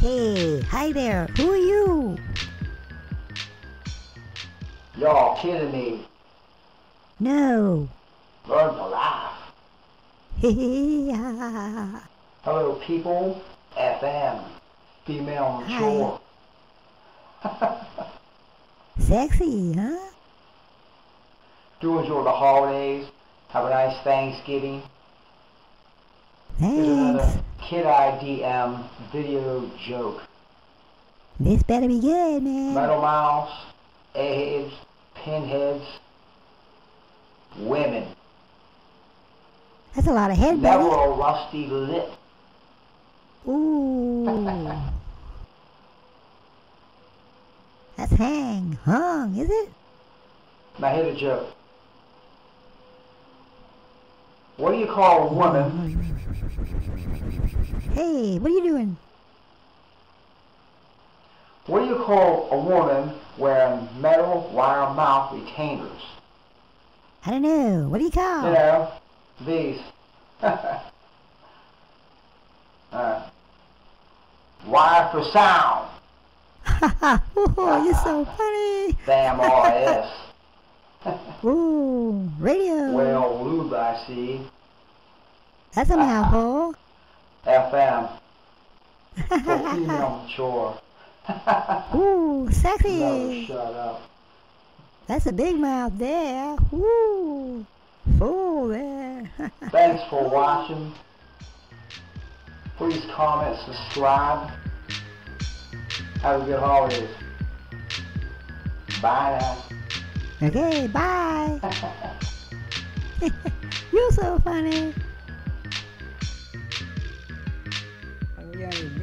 Hey, hi there. Who are you? Y'all kidding me. No. Learn to laugh. Hi. Hello people, FM, female mature. Sexy, huh? Do enjoy the holidays. Have a nice Thanksgiving. Here's another Thanks. Kideyedm Video Joke. This better be good, man. Metal mouse, eggheads, pinheads, women. That's a lot of head, Never buddy. a rusty lip. Ooh. That's hung, is it? Now here's a joke. What do you call a woman? Hey, what are you doing? What do you call a woman wearing metal wire mouth retainers? I don't know. What do you call? You know, these. Wire for sound. Ooh, you're so funny. Damn RS. Ooh, radio. Well, lube I see. That's a mouthful. FM. For female mature. Ooh, sexy. No, shut up. That's a big mouth there. Ooh, full there. Thanks for watching. Please comment, subscribe. Have a good holidays. Bye now. Okay, bye. You're so funny.